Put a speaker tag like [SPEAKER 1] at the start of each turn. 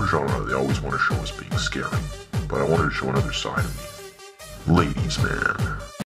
[SPEAKER 1] horror genre, they always want to show us being scary, but I wanted to show another side of me. Ladies man.